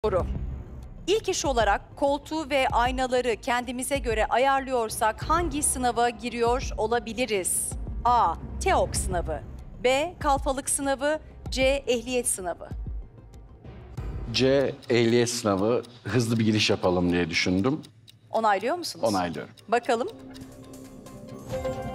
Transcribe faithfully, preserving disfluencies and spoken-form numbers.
Soru. İlk iş olarak koltuğu ve aynaları kendimize göre ayarlıyorsak hangi sınava giriyor olabiliriz? A. TEOK sınavı. B. Kalfalık sınavı. C. Ehliyet sınavı. C. Ehliyet sınavı. Hızlı bir giriş yapalım diye düşündüm. Onaylıyor musunuz? Onaylıyorum. Bakalım.